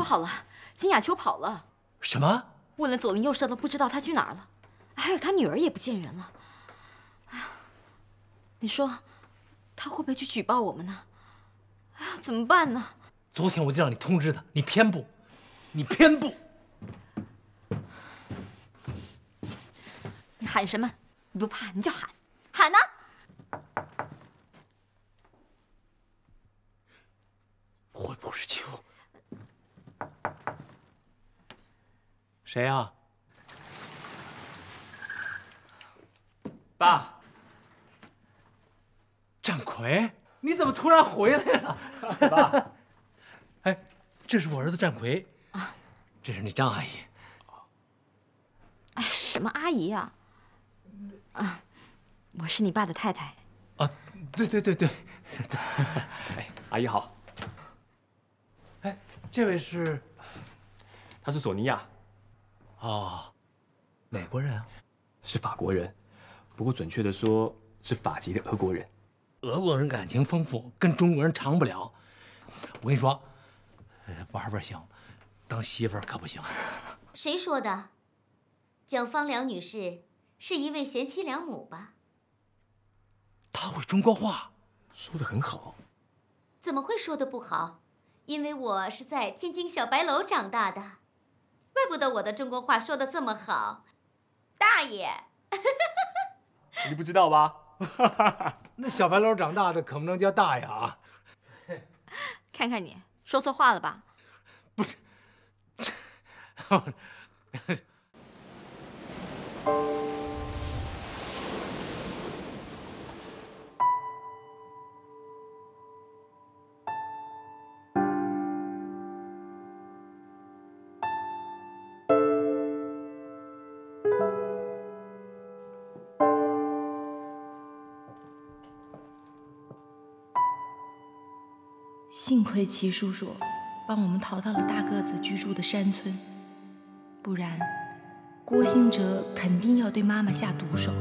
好了，金雅秋跑了。 什么？ 问了左邻右舍都不知道她去哪儿了，还有她女儿也不见人了。哎呀，你说，她会不会去举报我们呢？哎呀，怎么办呢？ 昨天我就让你通知他，你偏不，你偏不。 你喊什么？你不怕你就喊，喊呢！ 会不会是秋？谁呀？ 爸， 战魁，你怎么突然回来了？ 爸， 哎，这是我儿子战魁啊，这是你张阿姨。 哎，什么阿姨啊？啊，我是你爸的太太。 啊，对。 哎，阿姨好。 哎，这位是？ 他是索尼娅。 哦，哪国人啊？ 是法国人，不过准确的说是法籍的俄国人。 俄国人感情丰富，跟中国人长不了。我跟你说，玩行，当媳妇儿可不行。 谁说的？蒋方良女士是一位贤妻良母吧？ 她会中国话， 说得很好。 怎么会说得不好？因为我是在天津小白楼长大的，怪不得我的中国话说得这么好。大爷， 你不知道吧？ 那小白楼长大的可不能叫大爷啊！ 看看你说错话了吧？ 不是。 幸亏齐叔叔帮我们逃到了大个子居住的山村，不然郭兴哲肯定要对妈妈下毒手。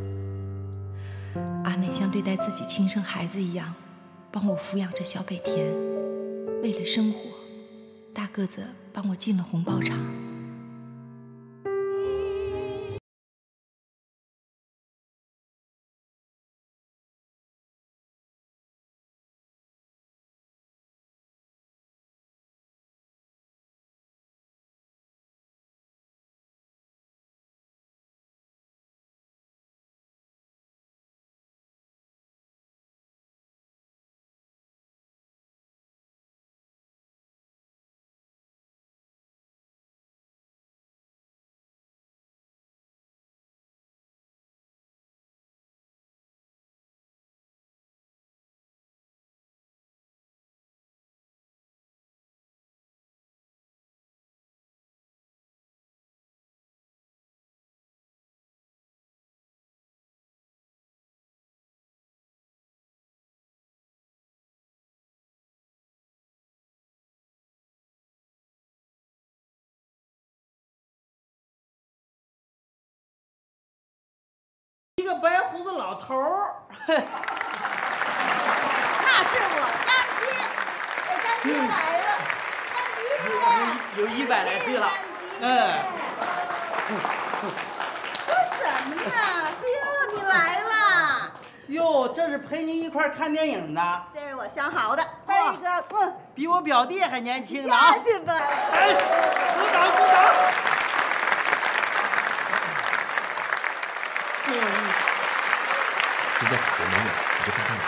阿美像对待自己亲生孩子一样，帮我抚养着小北田。为了生活，大个子帮我进了红包厂。 一个白胡子老头儿，那是我干爹，我干爹来了，干爹有100来岁了，说什么呢？哟，你来了！哟，这是陪您一块看电影的， 这是我相好的，还有一个， 比我表弟还年轻呢啊！ 去吧， 哎，鼓掌鼓掌！ 没有意思。 现在我没有，你就看看吧。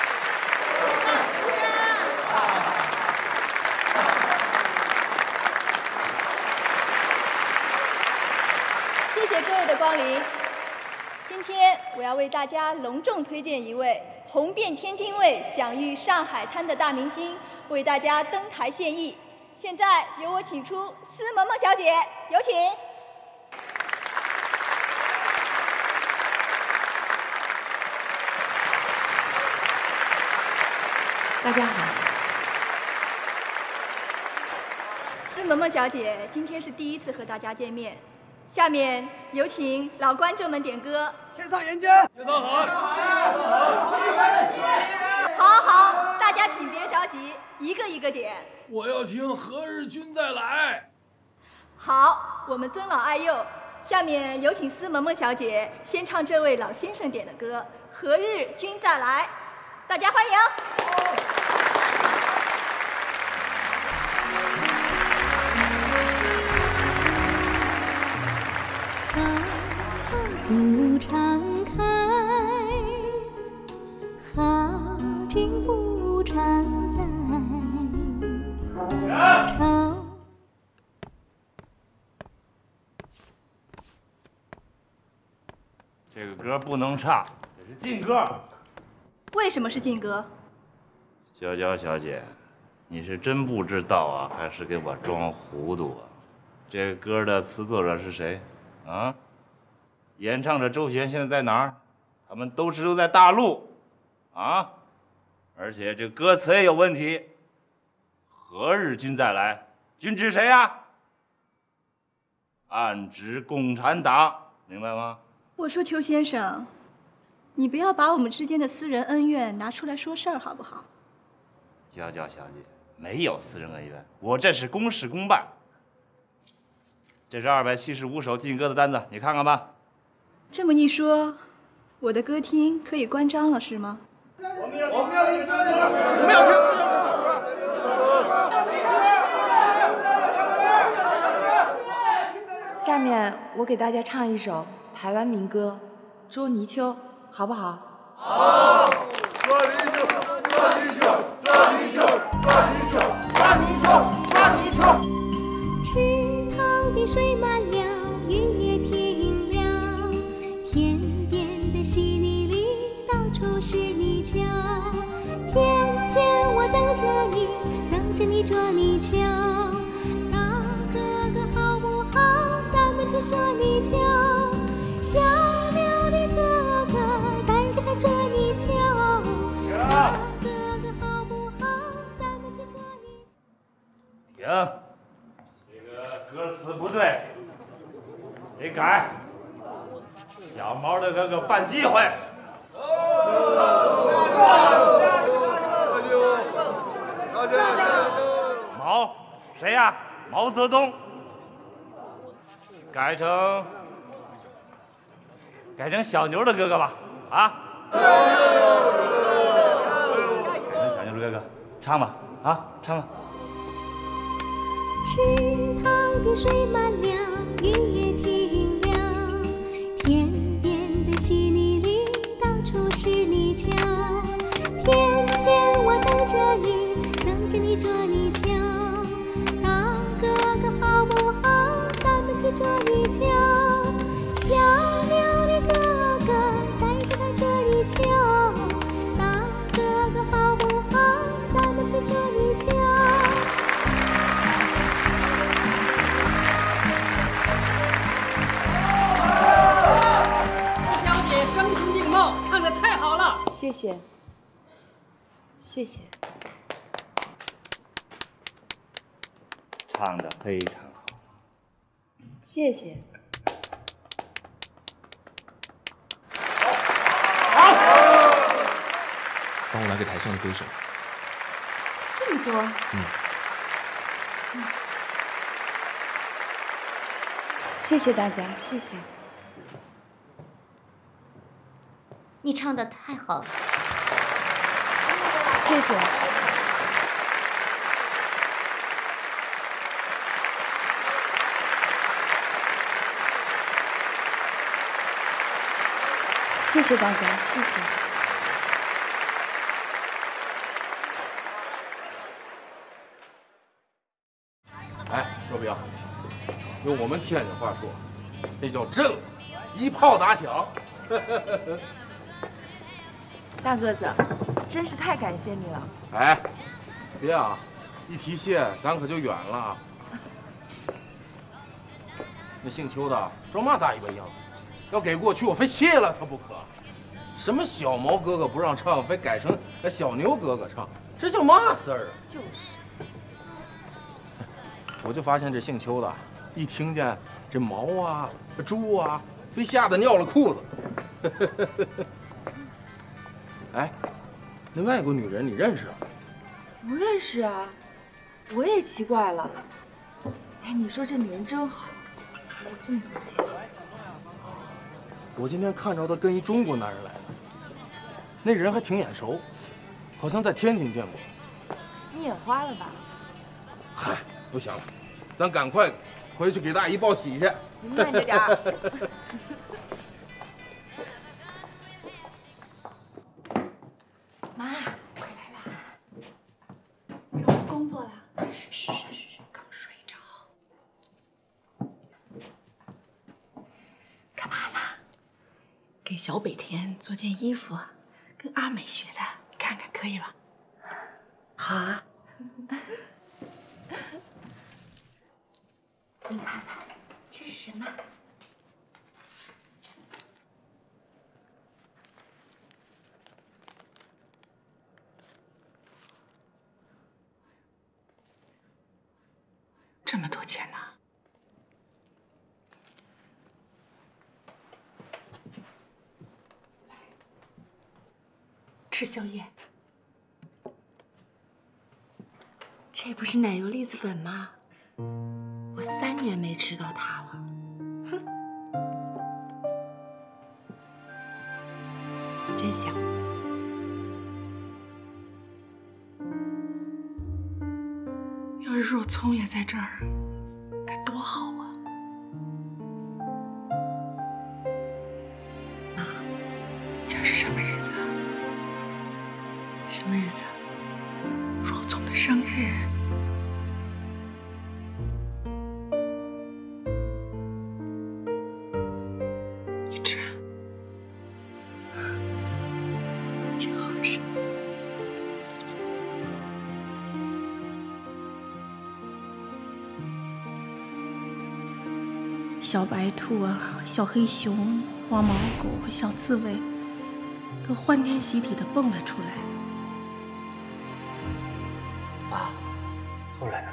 谢谢各位的光临。今天我要为大家隆重推荐一位红遍天津卫、享誉上海滩的大明星，为大家登台献艺。现在由我请出司萌萌小姐，有请。 大家好， 司萌萌小姐今天是第一次和大家见面，下面有请老观众们点歌。 天上人间， 好好，大家请别着急，一个一个点。 我要听《何日君再来》。 好，我们尊老爱幼，下面有请司萌萌小姐先唱这位老先生点的歌《何日君再来》，大家欢迎。 不常开，好景不常在。 这个歌不能唱，这是禁歌。 为什么是禁歌？ 娇娇小姐，你是真不知道啊，还是给我装糊涂啊？这个歌的词作者是谁？啊？演唱者周璇现在在哪儿？他们都只有在大陆，啊！而且这歌词也有问题。何日君再来？君指谁呀？暗指共产党，明白吗？ 我说邱先生，你不要把我们之间的私人恩怨拿出来说事儿，好不好？ 娇娇小姐，没有私人恩怨，我这是公事公办。这是275首禁歌的单子，你看看吧。 这么一说，我的歌厅可以关张了，是吗？ 我们要听私人歌，我们要听私人歌。下面我给大家唱一首台湾民歌《捉泥鳅》，好不好？ 好。捉泥鳅，捉泥鳅，捉泥鳅，捉泥鳅，抓泥鳅，抓泥鳅。 池塘的水满了，雨也停了，田边的稀泥里到处是泥鳅。天天我等着你，等着你捉泥鳅。大哥哥好不好？咱们去捉泥鳅。小牛的哥哥带着他捉泥鳅。大哥哥好不好？咱们去捉泥鳅。 停。歌词不对，得改。小毛的哥哥犯忌讳。毛谁呀？毛泽东。改成小牛的哥哥吧，啊？改成小牛的哥哥，唱吧，啊，唱吧。 池塘的水满了，雨也停了，田边的稀泥里到处是泥鳅。天天我等着你，等着你捉泥鳅。大哥哥好不好？咱们去捉泥鳅。小牛的哥哥带着他捉泥鳅。大哥哥好不好？咱们去捉泥鳅。 声情并茂，唱得太好了！ 谢谢，谢谢。 唱得非常好， 谢谢。 好，帮我来给台上的歌手。 这么多。 谢谢大家，谢谢。 你唱得太好了， 谢谢。谢谢大家，谢谢。 哎，说兵，用我们天津话说，那叫正，一炮打响。 大个子，真是太感谢你了。 哎，别啊，一提谢咱可就远了。那姓邱的装嘛大尾巴样，要给过去我非谢了他不可。什么小毛哥哥不让唱，非改成小牛哥哥唱，这叫嘛事儿啊？ 就是。 我就发现这姓邱的，一听见这毛啊、猪啊，非吓得尿了裤子。哎，那外国女人你认识啊？ 不认识啊，我也奇怪了。哎，你说这女人真好，给我这么多钱。 我今天看着她跟一中国男人来了，那人还挺眼熟，好像在天津见过。 你也花了吧？ 嗨，不行了，咱赶快回去给大姨报喜去。 你慢着点儿。妈，回来啦！找到工作了。嘘，刚睡着。干嘛呢？给小北田做件衣服，跟阿美学的，你看看可以吧？好啊。你看看，这是什么？这么多钱呢？吃宵夜。这不是奶油栗子粉吗？我3年没吃到它了。哼，真香。要是若聪也在这儿，该多好啊！妈，今儿是什么日子啊？什么日子？若聪的生日。你吃啊？真好吃。小白兔啊，小黑熊、花毛狗和小刺猬都欢天喜地地蹦了出来。 爸，后来呢？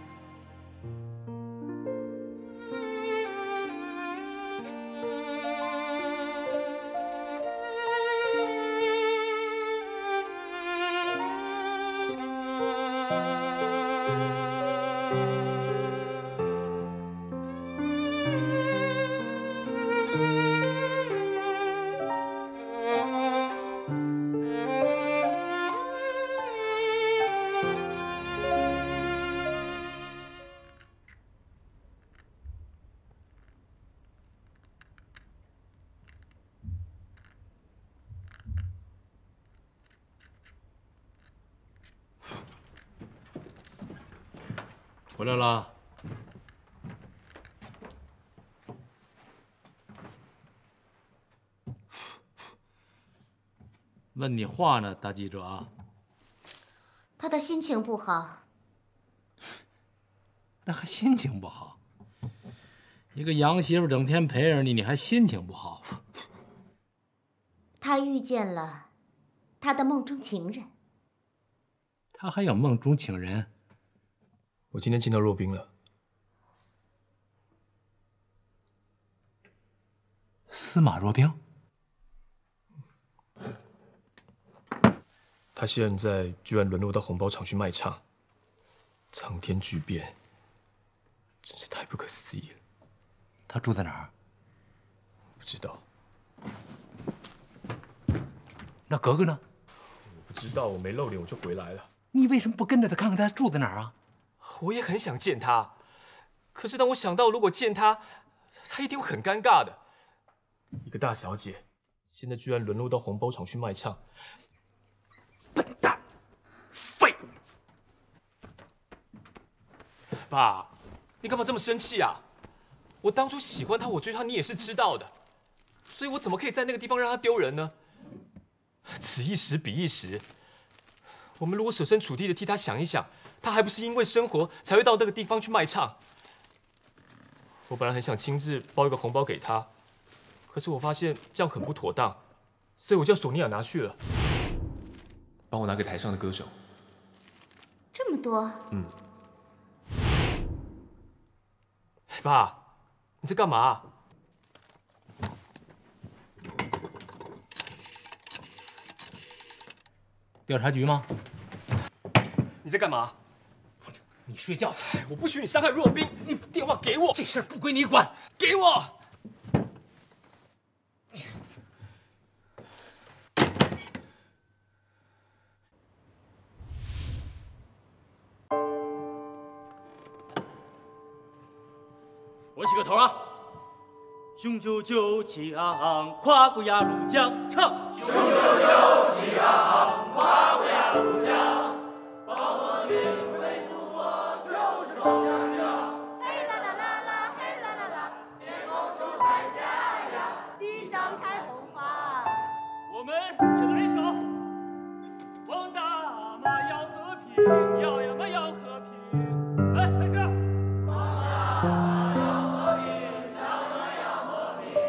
回来了。问你话呢，大记者啊。 他的心情不好。 那还心情不好？一个洋媳妇整天陪着你，你还心情不好？ 他遇见了他的梦中情人。 他还有梦中情人？ 我今天见到若冰了。 司马若冰？ 他现在居然沦落到红包厂去卖唱，苍天巨变，真是太不可思议了。 他住在哪儿？ 不知道。 那格格呢？ 我不知道，我没露脸我就回来了。 你为什么不跟着他看看他住在哪儿啊？ 我也很想见他，可是当我想到如果见他，他一定会很尴尬的。一个大小姐，现在居然沦落到红包厂去卖唱， 笨蛋，废物！ 爸，你干嘛这么生气啊？我当初喜欢他，我追他，你也是知道的，所以我怎么可以在那个地方让他丢人呢？此一时彼一时，我们如果设身处地的替他想一想。他还不是因为生活才会到那个地方去卖唱。我本来很想亲自包一个红包给他，可是我发现这样很不妥当，所以我叫索尼娅拿去了。 帮我拿给台上的歌手。 这么多？ 嗯。爸，你在干嘛？ 调查局吗？ 你在干嘛？ 你睡觉去！ 我不许你伤害若冰！你电话给我！ 这事儿不归你管， 给我！ 我起个头啊！雄赳赳气昂昂，跨过鸭绿江，唱。雄赳赳气昂昂，跨过鸭绿江，保和平，为祖国，就是保家乡。嘿啦啦啦啦，嘿啦啦啦，天空出彩霞呀，地上开红花。我们也来一首。王大妈要和平，要呀嘛要和平。来，开始。王大妈要和平，要呀嘛要和平。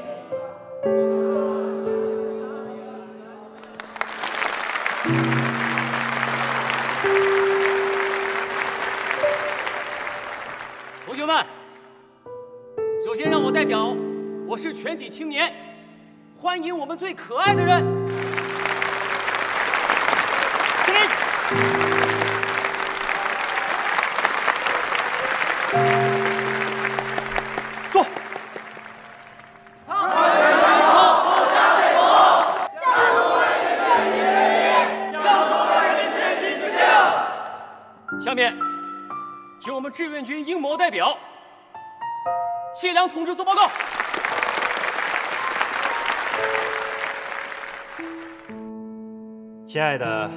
同学们，首先让我代表我市全体青年，欢迎我们最可爱的人。起立。坐。下面，请我们志愿军英模代表谢良同志做报告。 亲爱的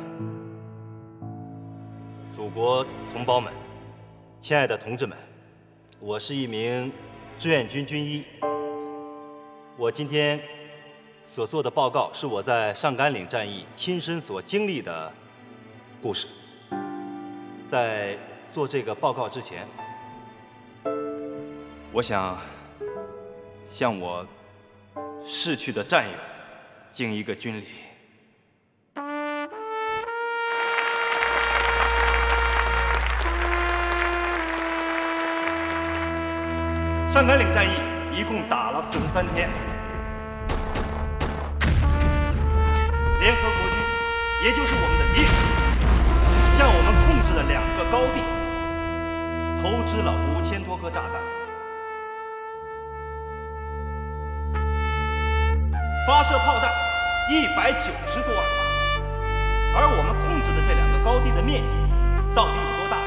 祖国同胞们，亲爱的同志们，我是一名志愿军军医。我今天所做的报告是我在上甘岭战役亲身所经历的故事。在做这个报告之前，我想向我逝去的战友敬一个军礼。上甘岭战役一共打了43天，联合国军，也就是我们的敌人，向我们控制的2个高地投掷了5000多颗炸弹，发射炮弹190多万发，而我们控制的这2个高地的面积到底有多大？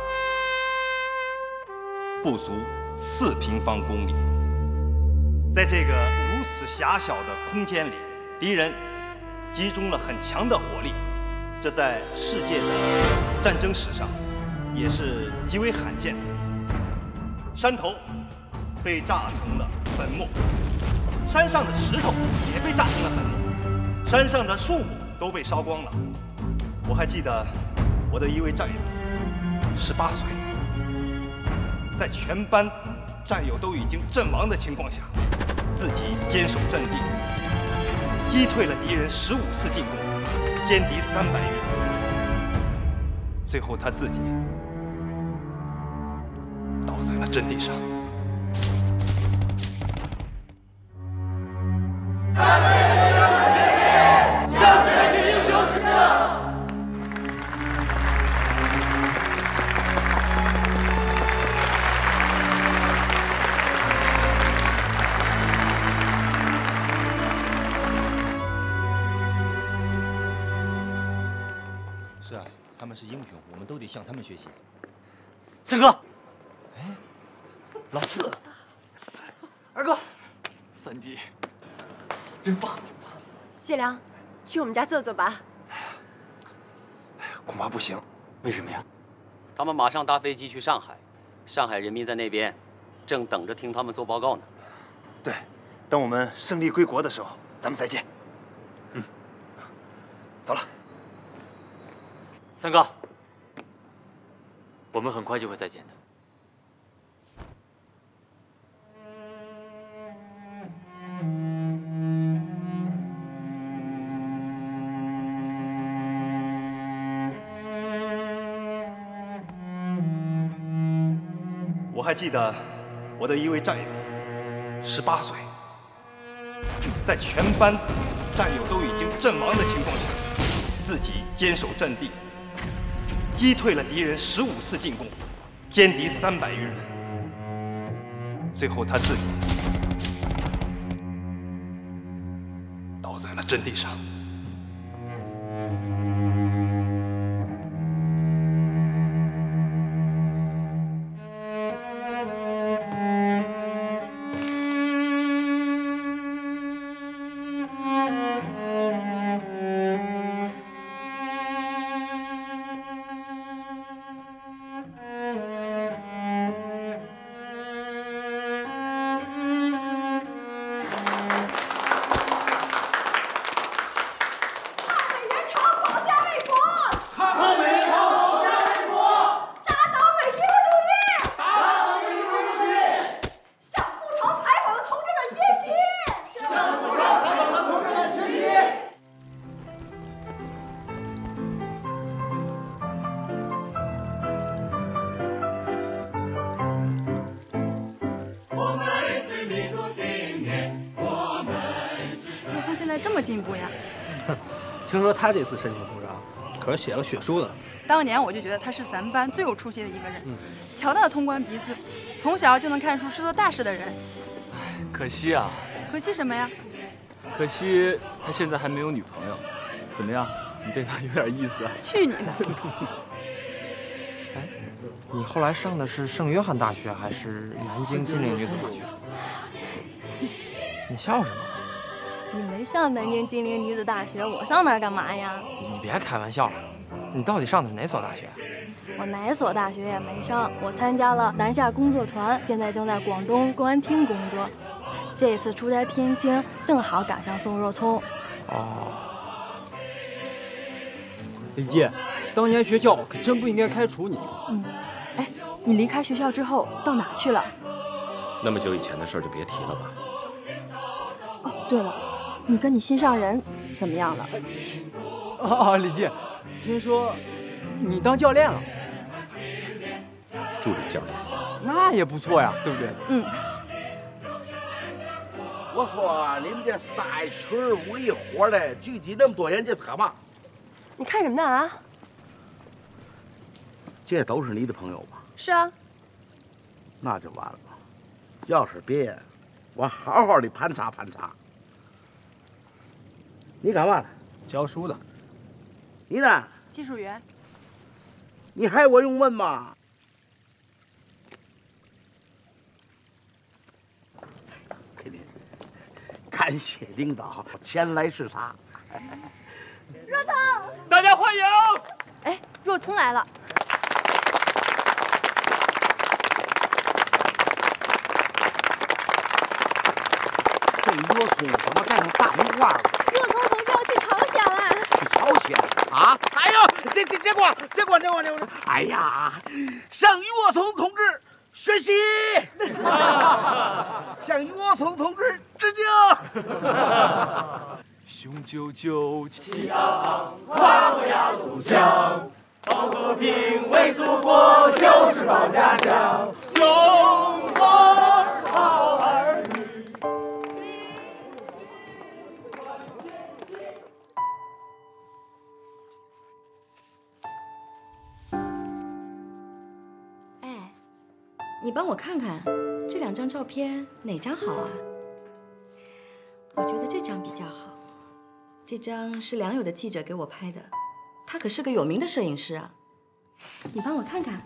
不足4平方公里。在这个如此狭小的空间里，敌人集中了很强的火力，这在世界的战争史上也是极为罕见的。山头被炸成了粉末，山上的石头也被炸成了粉末，山上的树木都被烧光了。我还记得我的一位战友，18岁，在全班战友都已经阵亡的情况下，自己坚守阵地，击退了敌人15次进攻，歼敌300余。最后他自己倒在了阵地上。 是啊，他们是英雄，我们都得向他们学习。 三哥， 哎，老四， 二哥，三弟，真棒，真棒。 谢良，去我们家坐坐吧。 恐怕不行。为什么呀？ 他们马上搭飞机去上海，上海人民在那边正等着听他们做报告呢。 对，等我们胜利归国的时候，咱们再见。 嗯， 走了。 三哥，我们很快就会再见的。 我还记得我的一位战友，18岁，在全班战友都已经阵亡的情况下，自己坚守阵地， 击退了敌人15次进攻，歼敌300余人。最后他自己倒在了阵地上。 这么进步呀？ 听说他这次申请部长可是写了血书的。 当年我就觉得他是咱们班最有出息的一个人。瞧他的通关鼻子，从小就能看出是做大事的人。 唉，可惜啊。 可惜什么呀？ 可惜他现在还没有女朋友。怎么样？你对他有点意思啊？ 去你的！ 哎，你后来上的是圣约翰大学还是南京金陵女子大学？你笑什么？ 你没上南京金陵女子大学，我上那儿干嘛呀？ 你别开玩笑了，你到底上的是哪所大学？ 我哪所大学也没上，我参加了南下工作团，现在正在广东公安厅工作。这次出差天津，正好赶上宋若聪。 哦， 李记，当年学校可真不应该开除你。 哎，你离开学校之后到哪去了？ 那么久以前的事儿就别提了吧。 哦，对了。 你跟你心上人怎么样了？ 哦，李记，听说你当教练了， 助理教练， 那也不错呀，对不对？ 嗯。 我说你们这3群武艺活的聚集那么多人，这是干嘛？ 你看什么呢啊？ 这都是你的朋友吧？ 是啊。 那就完了，要是别人，我好好的盘查盘查。 你干嘛呢？ 教书的。 你呢？ 技术员。 你还我用问吗？给你，感谢领导前来视察。 若聪， 大家欢迎！ 哎，若聪来了。 这若聪怎么干成大红花了？ 若聪同志要去朝鲜了。 去朝鲜啊！哎呦，结果！哎呀，向于若聪同志学习，向于若聪同志致敬。 雄赳赳，气昂昂， 跨过鸭绿江，保和平，为祖国，就是保家乡。中国好儿女。 你帮我看看这2张照片哪张好啊？我觉得这张比较好。这张是良友的记者给我拍的，他可是个有名的摄影师啊。你帮我看看。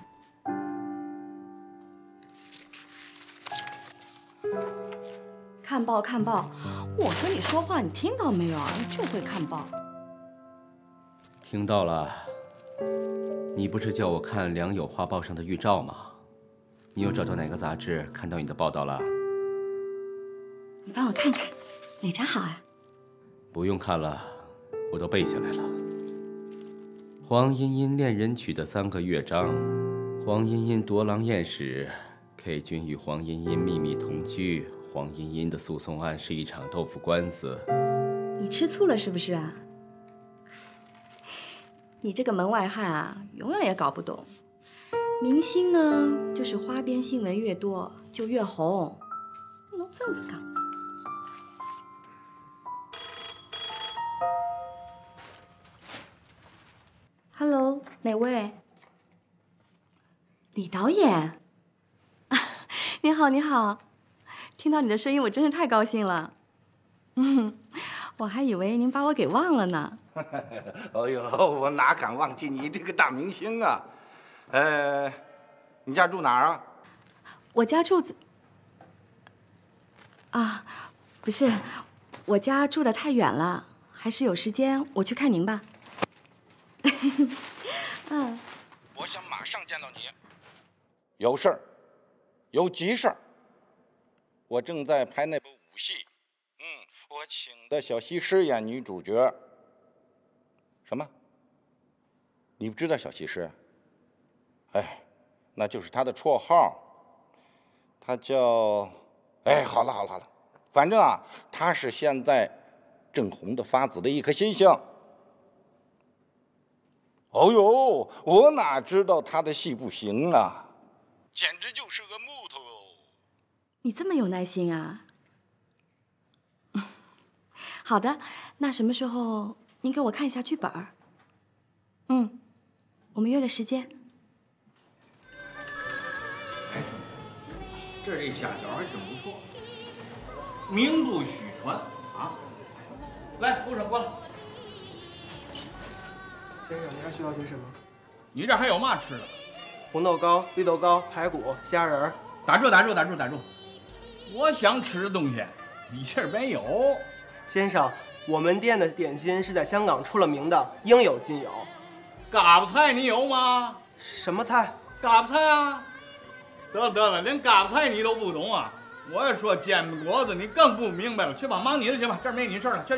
看报看报，我跟你说话你听到没有啊？你就会看报。 听到了。你不是叫我看良友画报上的预兆吗？ 你有找到哪个杂志看到你的报道了？ 你帮我看看，哪张好啊？ 不用看了，我都背下来了。黄莺莺恋人曲的3个乐章，黄莺莺夺郎宴时 ，K 君与黄莺莺秘密同居，黄莺莺的诉讼案是一场豆腐官司。 你吃醋了是不是啊？你这个门外汉啊，永远也搞不懂。 明星呢，就是花边新闻越多就越红。侬真是讲。Hello， 哪位？ 李导演，你好，你好，听到你的声音，我真是太高兴了。我还以为您把我给忘了呢。 哎呦，我哪敢忘记你这个大明星啊！你家住哪儿啊？ 我家住啊，不是，我家住得太远了，还是有时间我去看您吧。嗯， 我想马上见到你。有事儿，有急事儿。我正在拍那部武戏，我请的小西施演女主角。什么？你不知道小西施？哎，那就是她的绰号，她叫……哎，好了好了好了，反正啊，她是现在正红的发紫的一颗星星。哦呦，我哪知道她的戏不行啊，简直就是个木头哦。 你这么有耐心啊？好的，那什么时候您给我看一下剧本？我们约个时间。 哎，这下脚还真不错，名不虚传啊！来，顾上过来。 先生，您还需要些什么？ 你这还有嘛吃的？ 红豆糕、绿豆糕、排骨、虾仁儿。 打住！我想吃的东西，你这儿没有。 先生，我们店的点心是在香港出了名的，应有尽有。 嘎巴菜你有吗？ 什么菜？ 嘎巴菜啊！得了，连嘎巴菜你都不懂啊！我要说煎饼果子，你更不明白了。去吧，忙你的去吧，这儿没你事了。去。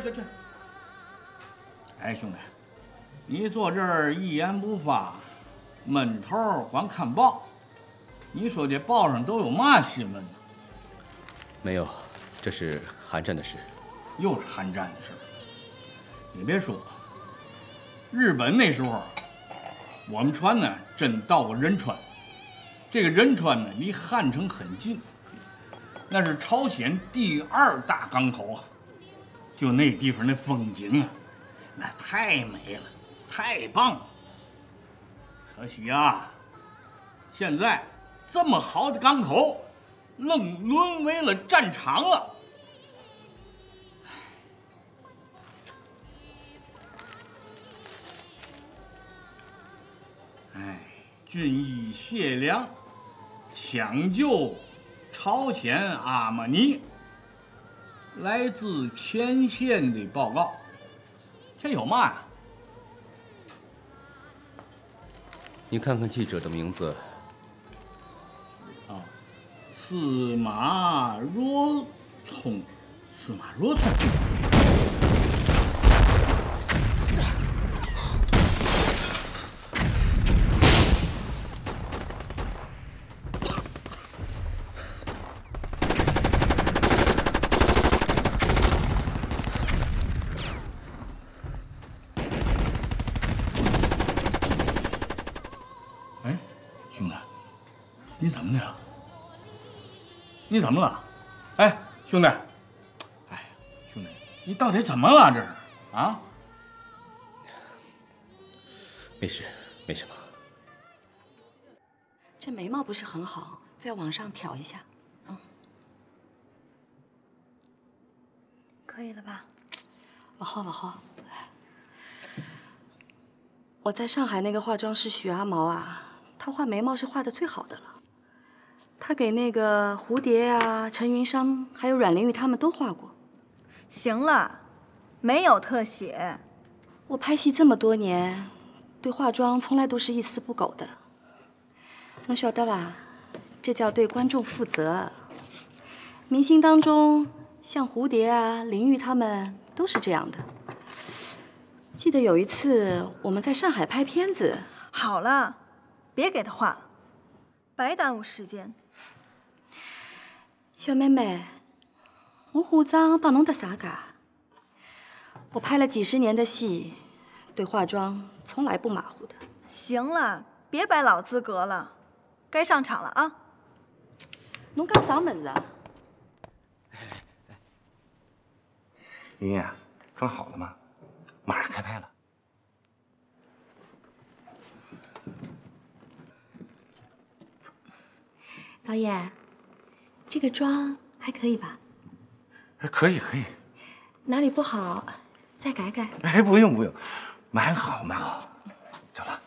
哎，兄弟，你坐这儿一言不发，闷头光看报，你说这报上都有嘛新闻呢？ 没有，这是韩战的事。 又是韩战的事。你别说，日本那时候，我们船呢真到过仁川。这个仁川呢离汉城很近，那是朝鲜第2大港口啊。就那地方那风景啊，那太美了，太棒了。可惜啊，现在这么好的港口，愣沦为了战场了。军医谢良抢救朝鲜阿玛尼，来自前线的报告，这有嘛呀？ 你看看记者的名字。 司马若聪。你怎么了？哎，兄弟！哎呀，兄弟，你到底怎么了？这是啊？ 没事，没什么。 这眉毛不是很好，再往上挑一下。 可以了吧？ 往后。我在上海那个化妆师许阿毛啊，他画眉毛是画的最好的了。他给那个蝴蝶啊、陈云裳还有阮玲玉他们都画过。 行了，没有特写。 我拍戏这么多年，对化妆从来都是一丝不苟的。侬晓得吧？这叫对观众负责。明星当中，像蝴蝶啊、玲玉他们都是这样的。记得有一次我们在上海拍片子。 好了，别给他画了，白耽误时间。 小妹妹，我化妆帮侬得啥噶？我拍了几10年的戏，对化妆从来不马虎的。 行了，别摆老资格了，该上场了啊！ 侬讲啥么子啊？ 云云，装好了吗？马上开拍了。 导演，这个妆还可以吧？ 可以可以。 哪里不好，再改改。 哎，不用不用，蛮好蛮好。走了。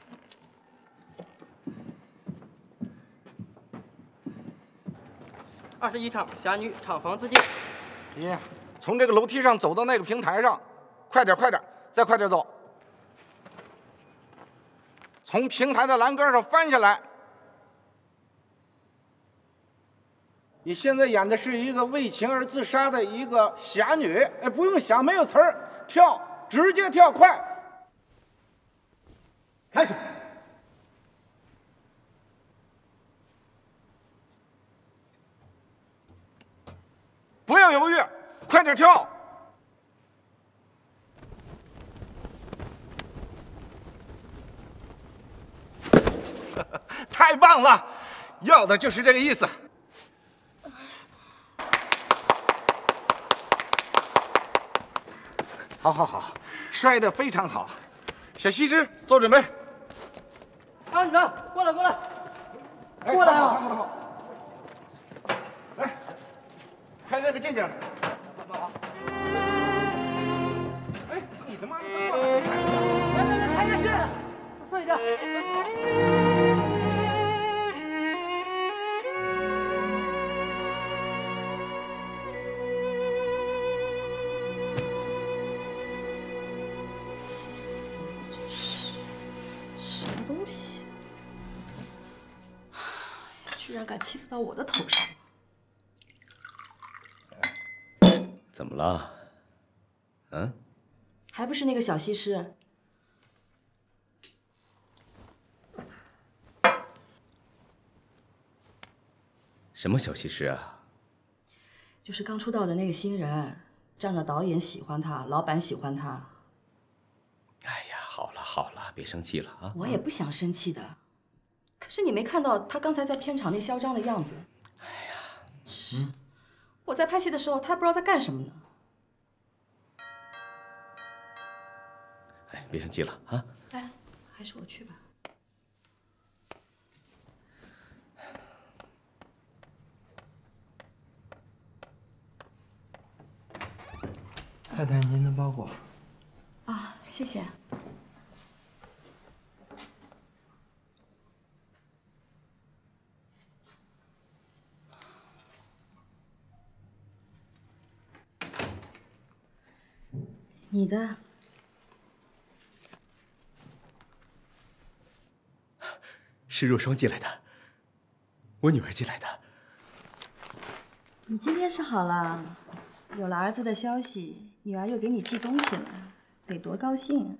21场侠女厂房自尽。 你从这个楼梯上走到那个平台上，快点快点，再快点走。从平台的栏杆上翻下来。你现在演的是一个为情而自杀的一个侠女，哎，不用想，没有词儿，跳，直接跳，快，开始。不要犹豫，快点跳！太棒了，要的就是这个意思。好，好，好，摔得非常好。小西施，做准备。 啊，你呢？过来，过来， 哎， 过来好， 啊！ 好，好。来，拍那个近景。哎，你他妈的过来！ 来，拍下线，快一点。 气死我了！真是什么东西，居然敢欺负到我的头上！ 怎么了？嗯？ 还不是那个小西施？ 什么小西施啊？ 就是刚出道的那个新人，仗着导演喜欢他，老板喜欢他。 哎呀，好了好了，别生气了啊！ 我也不想生气的，可是你没看到他刚才在片场那嚣张的样子？哎呀，是，我在拍戏的时候，他还不知道在干什么呢。 哎，别生气了啊！ 哎，还是我去吧。 太太，您的包裹。 啊，谢谢。你的。 是若霜寄来的，我女儿寄来的。 你今天是好了，有了儿子的消息，女儿又给你寄东西了，得多高兴！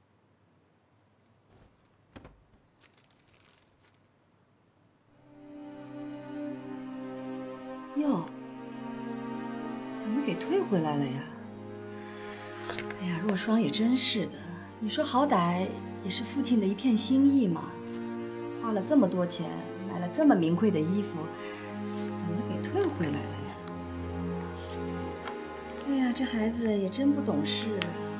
哟，怎么给退回来了呀？哎呀，若霜也真是的，你说好歹也是父亲的一片心意嘛，花了这么多钱买了这么名贵的衣服，怎么给退回来了呀？哎呀，这孩子也真不懂事。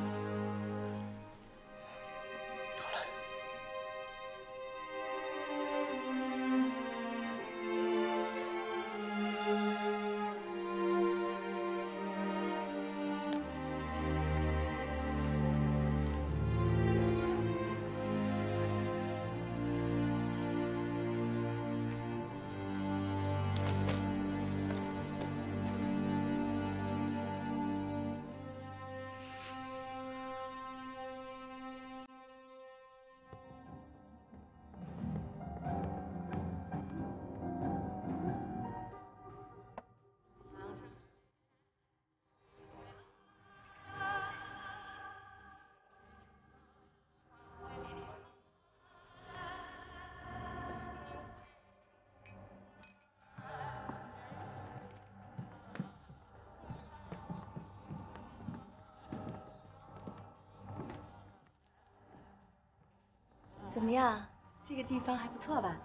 怎么样？这个地方还不错吧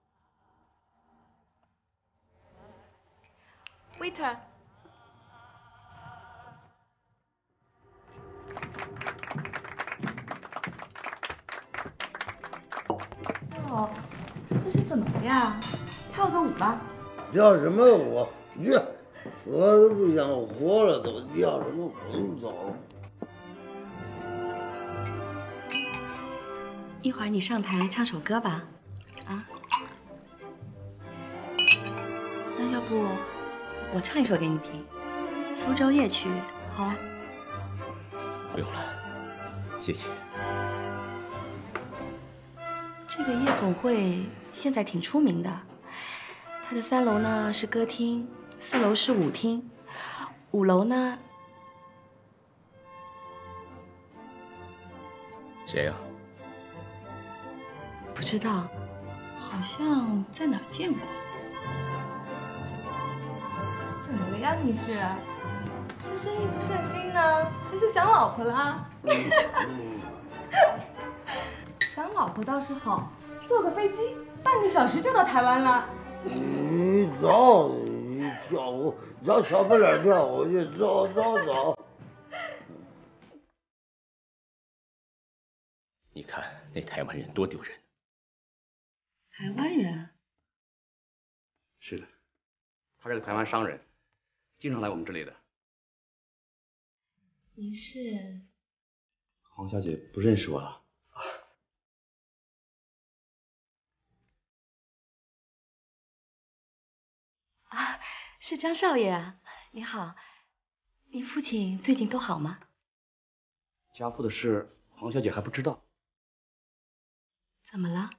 ？Waiter， 哦， 这是怎么了呀？跳个舞吧。 跳什么舞？去，我都不想活了，怎么跳什么舞走？ 一会儿你上台唱首歌吧，啊？那要不我唱一首给你听，《苏州夜曲》，好吧？ 不用了，谢谢。 这个夜总会现在挺出名的，它的3楼呢是歌厅，4楼是舞厅，5楼呢…… 谁呀？ 不知道，好像在哪儿见过。 怎么了呀？你是生意不顺心呢，还是想老婆啦？想老婆倒是好，坐个飞机半个小时就到台湾了。 你走，你跳舞，找小不脸跳舞去，走走走。 你看那台湾人多丢人。 台湾人？ 是的，他是个台湾商人，经常来我们这里的。 您是？ 黄小姐不认识我了。 啊，是张少爷啊！你好，您父亲最近都好吗？ 家父的事，黄小姐还不知道。 怎么了？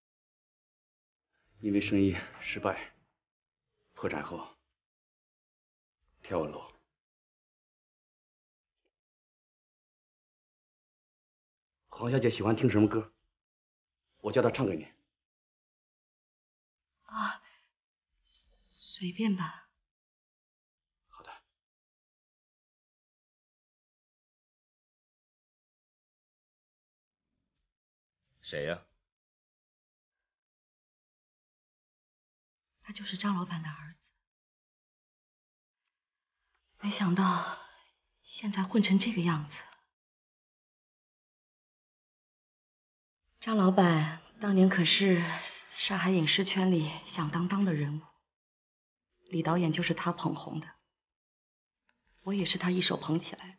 因为生意失败，破产后跳我楼。黄小姐喜欢听什么歌，我叫她唱给你。 啊，随便吧。 好的。 谁呀？ 他就是张老板的儿子。没想到现在混成这个样子。张老板当年可是上海影视圈里响当当的人物，李导演就是他捧红的，我也是他一手捧起来的。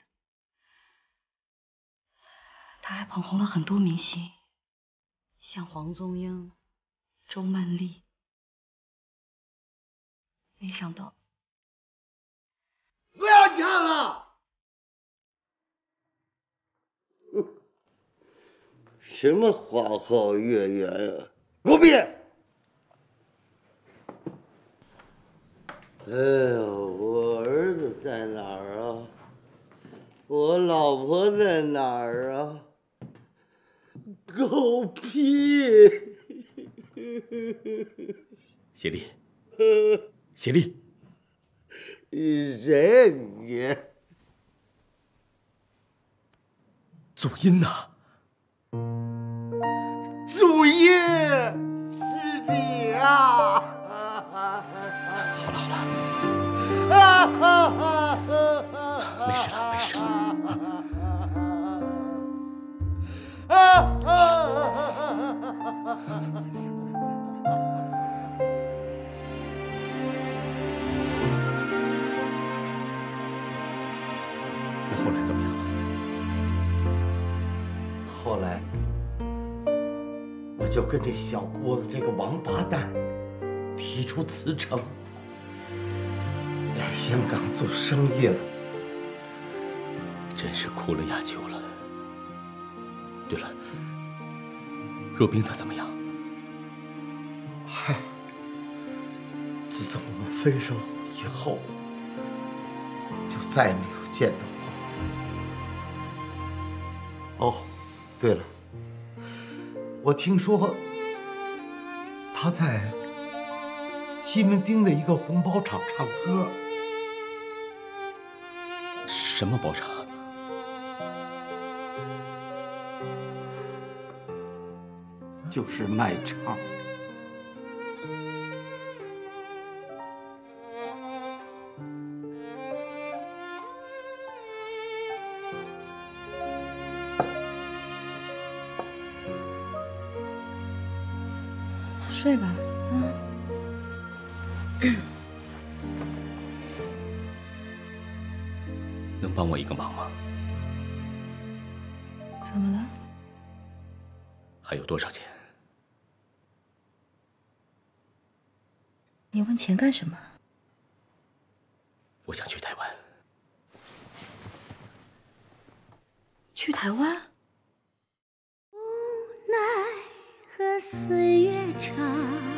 他还捧红了很多明星，像黄宗英、周曼丽。没想到， 不要唱了！什么花好月圆啊！给我闭！哎呦，我儿子在哪儿啊？我老婆在哪儿啊？狗屁！ 协力，协力， 你谁呀你？ 祖音呐！ 祖音，是你啊！ 好了好了，没事了没事那后来怎么样了？ 后来，我就跟这小郭子这个王八蛋提出辞呈，来香港做生意了。 真是苦了亚秋了。对了，若冰他怎么样？ 嗨，自从我们分手以后，就再也没有见到过。哦，对了，我听说他在西门町的一个红包厂唱歌。 什么包场？ 就是卖唱。 睡吧，啊。 能帮我一个忙吗？ 怎么了？ 还有多少钱？ 你问钱干什么？ 我想去台湾。 去台湾？ 无奈和岁月长。